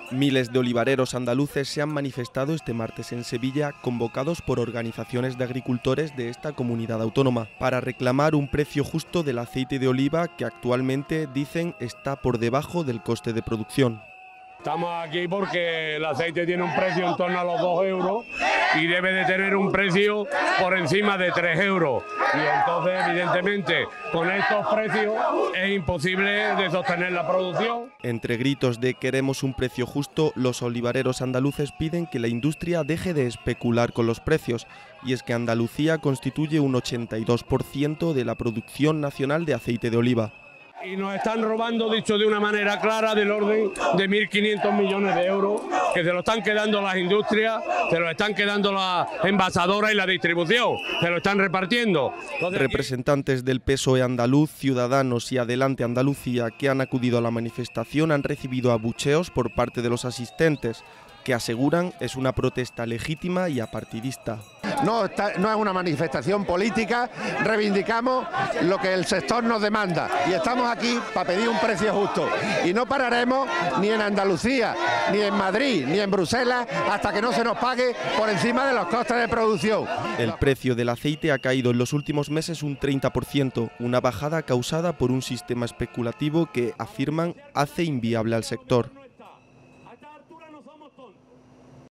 Miles de olivareros andaluces se han manifestado este martes en Sevilla, convocados por organizaciones de agricultores de esta comunidad autónoma, para reclamar un precio justo del aceite de oliva que actualmente, dicen, está por debajo del coste de producción. Estamos aquí porque el aceite tiene un precio en torno a los 2 euros y debe de tener un precio por encima de 3 euros. Y entonces, evidentemente, con estos precios es imposible de sostener la producción. Entre gritos de queremos un precio justo, los olivareros andaluces piden que la industria deje de especular con los precios. Y es que Andalucía constituye un 82% de la producción nacional de aceite de oliva. Y nos están robando, dicho de una manera clara, del orden de 1.500 millones de euros, que se lo están quedando las industrias, se lo están quedando las envasadoras y la distribución, se lo están repartiendo. Entonces, representantes del PSOE andaluz, Ciudadanos y Adelante Andalucía, que han acudido a la manifestación, han recibido abucheos por parte de los asistentes, que aseguran es una protesta legítima y apartidista. No es una manifestación política, reivindicamos lo que el sector nos demanda y estamos aquí para pedir un precio justo y no pararemos ni en Andalucía, ni en Madrid, ni en Bruselas hasta que no se nos pague por encima de los costes de producción. El precio del aceite ha caído en los últimos meses un 30%, una bajada causada por un sistema especulativo que, afirman, hace inviable al sector.